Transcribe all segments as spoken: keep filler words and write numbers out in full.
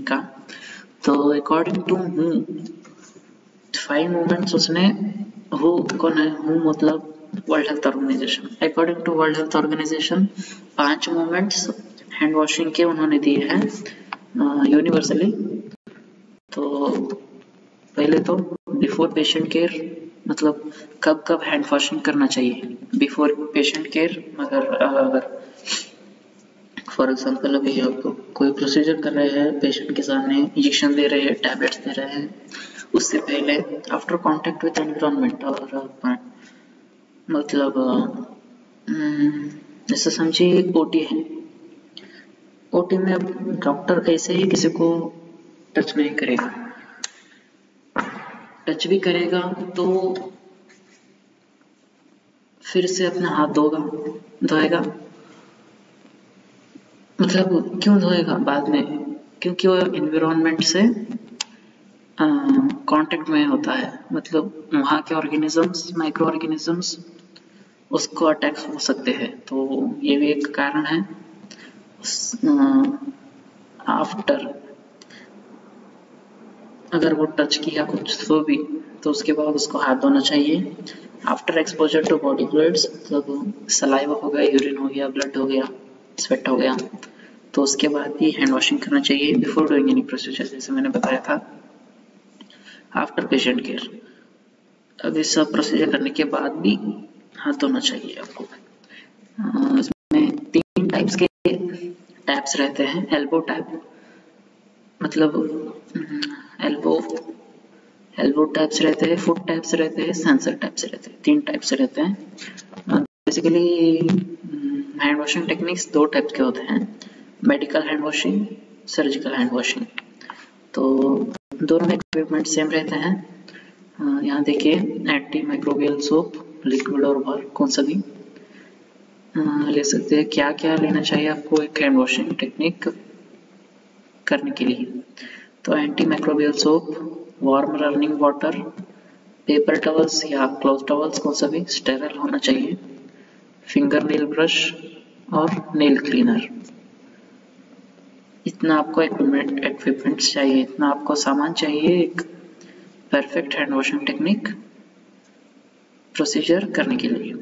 का। तो according to हूँ फाइव मूवमेंट्स उसने, हु कौन है, हु मतलब world health organization, according to world health organization पांच मूवमेंट्स हैंड वॉशिंग के उन्होंने दिए हैं यूनिवर्सली। तो पहले तो बिफोर पेशेंट केयर, मतलब कब कब हैंड वॉशिंग करना चाहिए बिफोर पेशेंट केयर। मगर अगर फॉर एग्जांपल अभी आप कोई प्रोसीजर कर रहे हैं, पेशेंट के सामने इंजेक्शन दे रहे हैं, टैबलेट्स दे रहे हैं, उससे पहले आफ्टर कांटेक्ट विद एनवायरनमेंट, और मतलब जैसे समझिए ओटी है, ओटी में डॉक्टर ऐसे ही किसी को टच नहीं करेगा, टच भी करेगा तो फिर से अपना हाथ धोगा धोएगा, मतलब क्यों धोएगा बाद में, क्योंकि वो एनवायरनमेंट से कांटेक्ट में होता है, मतलब वहाँ के ऑर्गेनिजम्स, माइक्रो ऑर्गेनिजम्स उसको अटैक हो सकते हैं। तो ये भी एक कारण है। आफ्टर अगर वो टच किया कुछ तो भी, तो उसके बाद उसको हाथ धोना चाहिए। After exposure to body fluids, मतलब सलाइवा हो गया, यूरिन हो गया, ब्लड हो गया, स्वेट हो गया, तो उसके बाद भी हैंड वॉशिंग करना चाहिए बिफोर डूइंग एनी प्रोसीजर, जैसे मैंने बताया था। आफ्टर पेशेंट केयर, अब इस सब प्रोसीजर करने के बाद भी हाथ धोना चाहिए आपको। इसमें तीन टाइप्स के टैप्स रहते हैं। एल्बो टैप, मतलब एल्बो एल्बो टैप्स रहते हैं, फुट टैप्स रहते हैं, सेंसर टैप्स रहते हैं, तीन टाइप्स रहते हैं। बेसिकली हैंड वॉशिंग टेक्निक्स दो टाइप के होते हैं, medical hand washing, surgical hand washing. तो दोनों में इक्विपमेंट सेम रहते हैं। यहाँ देखिए एंटी माइक्रोबियल सोप, लिक्विड और बार कौन सा भी ले सकते हैं। क्या क्या लेना चाहिए आपको एक हैंड वॉशिंग टेक्निक करने के लिए? तो anti microbial soap, warm running water, paper towels या क्लॉथ टॉवल्स कौन सा भी स्टेरल होना चाहिए, फिंगर नेल ब्रश और नेल क्लीनर। इतना आपको इक्विपमेंट इक्विपमेंट्स चाहिए, इतना आपको सामान चाहिए एक perfect hand washing technique procedure करने के लिए।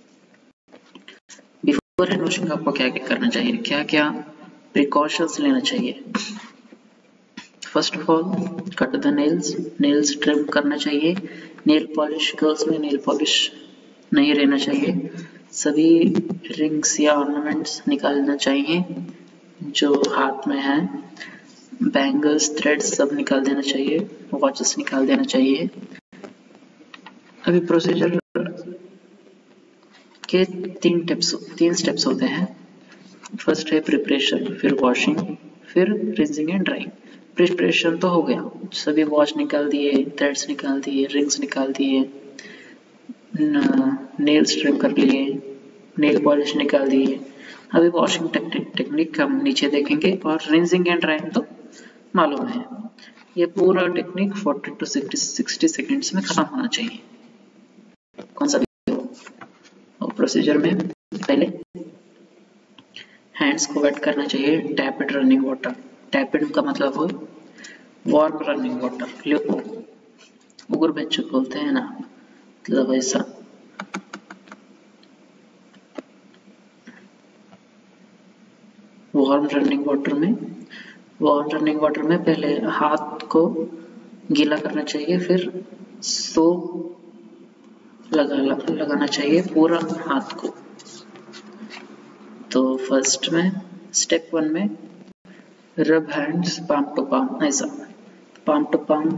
बिफोर हैंड वॉशिंग आपको क्या क्या करना चाहिए, क्या क्या प्रिकॉशंस लेना चाहिए? First of all cut the nails, nails trim करना चाहिए। नेल पॉलिश, गर्ल्स में नेल पॉलिश नहीं रहना चाहिए। सभी रिंग्स या ऑर्नामेंट्स निकालना चाहिए जो हाथ में है, बैंगल्स, थ्रेड्स सब निकाल देना चाहिए, वॉचेस निकाल देना चाहिए। अभी प्रोसीजर के तीन टिप्स तीन स्टेप्स होते हैं। फर्स्ट है प्रिपरेशन, फिर वॉशिंग, फिर रिंजिंग एंड ड्राइंग। प्रिपरेशन तो हो गया, सभी वॉच निकाल दिए, थ्रेड्स निकाल दिए, रिंग्स निकाल दिए, नेल्स ट्रिम कर लिए, नेल पॉलिश निकाल दिए। अभी वॉशिंग टेक्निक हम नीचे देखेंगे, और रिंजिंग एंड ड्राइंग तो मालूम है। ये पूरा technique forty two sixty seconds में खत्म होना चाहिए, कौन सा भी हो। प्रोसीजर में पहले हैंड्स को वेट करना चाहिए टैपिड रनिंग वाटर। टैपिड का मतलब हो वार्म रनिंग वाटर, उगर बच्चे बोलते हैं ना, मतलब ऐसा। वार्म रनिंग वाटर में वार्म रनिंग वाटर में पहले हाथ को गीला करना चाहिए, फिर सोप लगा लगाना चाहिए पूरा हाथ को। तो फर्स्ट में स्टेप वन में rub hands palm to palm, ऐसा पाम टू पाम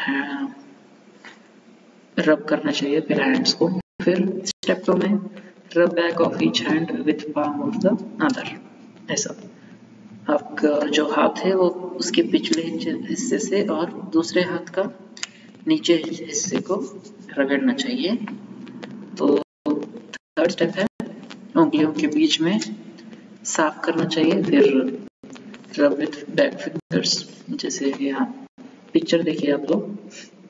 रब करना चाहिए फिर हैंड्स को। फिर स्टेप टू में rub back of each hand with palm of the other, ऐसा। आपका जो हाथ है वो उसके पिछले हिस्से से और दूसरे हाथ का नीचे हिस्से को रगड़ना चाहिए। तो थर्ड स्टेप है उंगलियों के बीच में साफ करना चाहिए, फिर रब विथ बैक फिंगर्स, जैसे यहाँ पिक्चर देखिए आप लोग,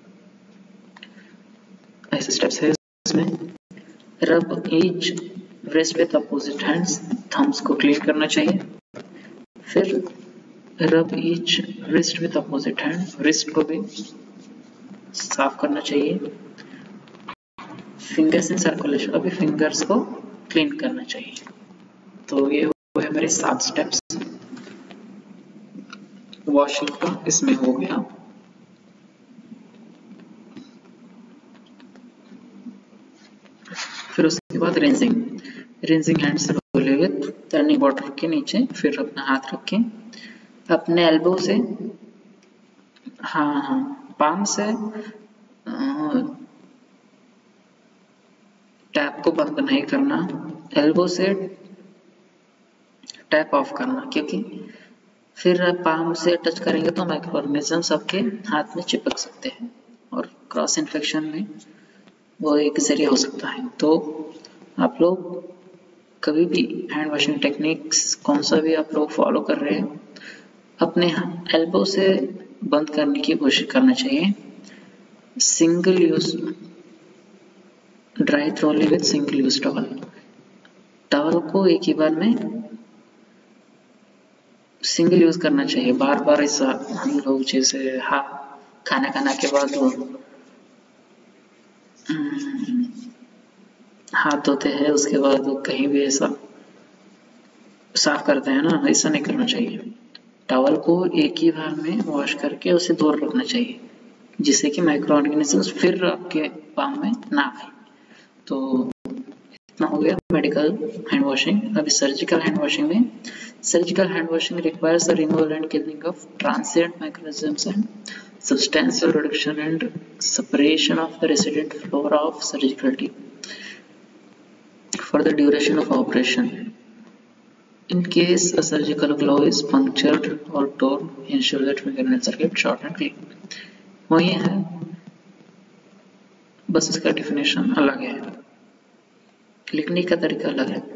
ऐसे स्टेप्स है इसमें। Rub each breast with opposite hands, thumbs को क्लीन करना चाहिए। फिर rub each wrist with opposite hand, wrist को भी साफ करना चाहिए। फिंगर्स इन सर्कुलेशन, अभी फिंगर्स को क्लीन करना चाहिए। तो ये वो है मेरे सात स्टेप्स वॉशिंग का, इसमें हो गया। फिर उसके बाद रिंसिंग, रिंसिंग हैंड से धोले विथ टर्निंग वाटर के नीचे, फिर अपना हाथ रखें अपने एल्बो से, हाँ हाँ पाम से टैप को बंद नहीं करना, एल्बो से टैप ऑफ करना, क्योंकि फिर पाम से टच करेंगे तो माइक्रो ऑर्गेनिजम्स आपके हाथ में चिपक सकते हैं और क्रॉस इन्फेक्शन में वो एक जरिया हो सकता है। तो आप लोग कभी भी हैंड वॉशिंग टेक्निक्स कौन सा भी आप लोग फॉलो कर रहे हैं, अपने एल्बो से बंद करने की कोशिश करना चाहिए। Single use dry thoroughly with single use towel, towel को एक ही बार में सिंगल यूज करना चाहिए। बार बार ऐसा हम लोग जैसे हाँ खाना खाना के बाद हाथ धोते हैं, उसके बाद कहीं भी ऐसा साफ करते हैं ना, ऐसा नहीं करना चाहिए। टॉवल को एक ही बार में वॉश करके उसे दूर रखना चाहिए, जिससे कि माइक्रो ऑर्गेनिजम्स फिर आपके पाम में ना आए। तो इतना हो गया मेडिकल हैंड वॉशिंग। अभी सर्जिकल हैंड वॉशिंग में, surgical hand washing requires the removal and killing of transient microorganisms and substantial reduction and separation of the resident flora of surgical team for the duration of operation. In case a surgical glove is punctured or torn, ensure that fingernails are kept short and clean. वही है, बस इसका definition अलग है, लिखने का तरीका अलग है।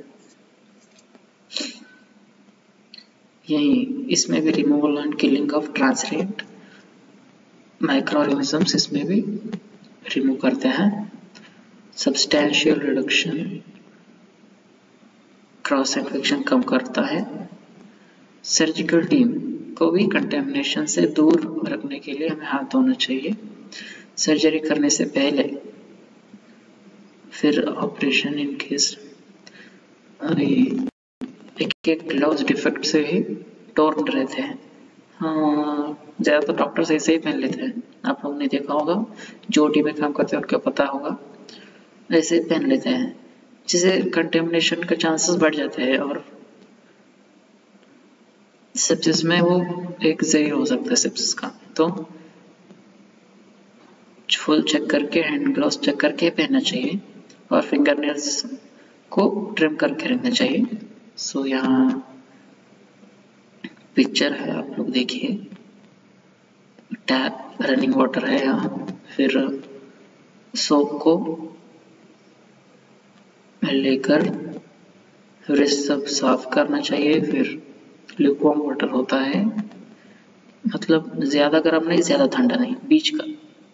यही इसमें भी removal and killing of transient micro organisms इसमें भी रिमूव करते हैं। सब्सटैंशियल रिडक्शन क्रॉस इन्फेक्शन कम करता है। सर्जिकल टीम को भी कंटेमिनेशन से दूर रखने के लिए हमें हाथ धोना चाहिए सर्जरी करने से पहले। फिर ऑपरेशन इन केस एक एक ग्लव्स डिफेक्ट से ही टोर्न रहते हैं, हाँ ज़्यादातर डॉक्टर्स ऐसे ही पहन लेते हैं, आप लोग ने देखा होगा, जो टीम में काम करते हैं उनको पता होगा, ऐसे ही पहन लेते हैं, जिससे कंटेमिनेशन का चांसेस बढ़ जाते हैं और सेप्सिस में वो एक जहर हो सकता है सेप्सिस का। तो फुल चेक करके, हैंड ग्लव्स चेक करके पहनना चाहिए और फिंगर नेल्स को ट्रिम करके रखना चाहिए। सो यहाँ पिक्चर है, आप लोग देखिए, टैप रनिंग वाटर है यहाँ, फिर सोप को लेकर फिर सब साफ करना चाहिए, फिर ल्यूकवार्म वाटर होता है, मतलब ज्यादा गर्म नहीं ज्यादा ठंडा नहीं, बीच का।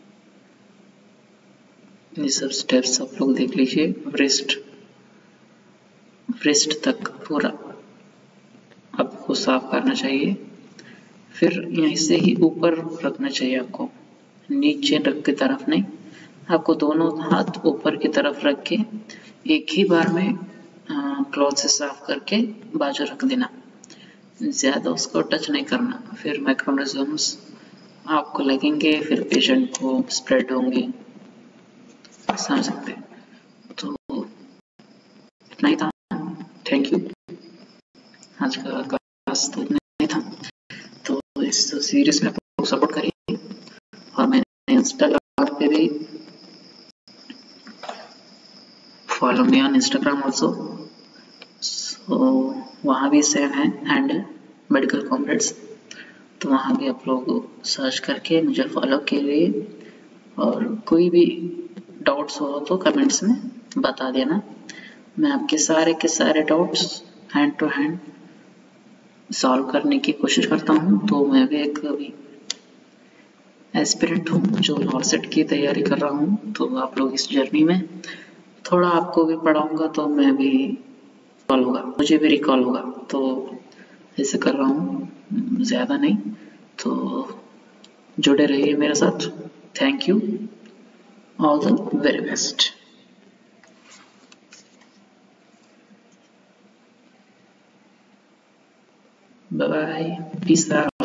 ये सब स्टेप्स आप लोग देख लीजिए, ब्रेस्ट ब्रेस्ट तक पूरा आपको साफ करना चाहिए। फिर यहीं से ही ऊपर रखना चाहिए आपको, नीचे रख के तरफ नहीं, आपको दोनों हाथ ऊपर की तरफ रख के एक ही बार में क्लॉथ से साफ करके बाजू रख देना, ज़्यादा उसको टच नहीं करना, फिर माइक्रोऑर्गेनिजम्स आपको लगेंगे, फिर पेशेंट को स्प्रेड होंगे, समझ सकते हैं। तो इतना ही था, थैंक यू। आज का क्लास तो इतना ही था, तो इस सीरीज में आप लोग सपोर्ट करिए और मैंने इंस्टाग्राम पे भी follow me on Instagram also, so वहाँ भी सेम है हैंडल मेडिकल कॉमरेड्स, तो वहाँ भी आप लोग सर्च करके मुझे फॉलो कीजिए और कोई भी डाउट्स हो तो कमेंट्स में बता देना, मैं आपके सारे के सारे doubts hand to hand solve करने की कोशिश करता हूँ। तो मैं भी एक एस्पिरेंट हूँ जो लॉ सेट की तैयारी कर रहा हूँ, तो आप लोग इस जर्नी में थोड़ा आपको भी पढ़ाऊँगा तो मैं भी रिकॉल होगा मुझे भी रिकॉल होगा, तो ऐसे कर रहा हूँ। ज़्यादा नहीं, तो जुड़े रहिए मेरे साथ। Thank you, all the very best. Bye bye, peace out.